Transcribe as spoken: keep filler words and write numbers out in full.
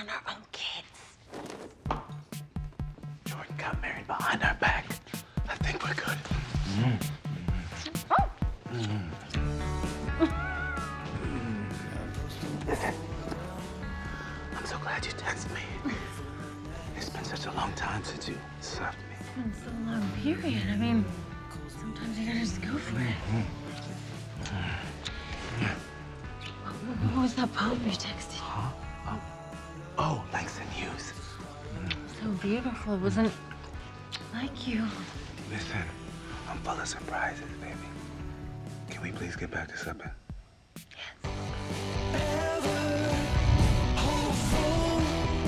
on our own kids. Jordan got married behind our back. I think we're good. Mm. Oh. Mm. Listen, I'm so glad you texted me. It's been such a long time since you slapped me. It's been so long, period. I mean, sometimes you gotta just go for it. What, what was that poem you texted? Huh? Oh, oh Langston Hughes. So beautiful. It wasn't like you. Listen, I'm full of surprises, baby. Can we please get back to something? Yes.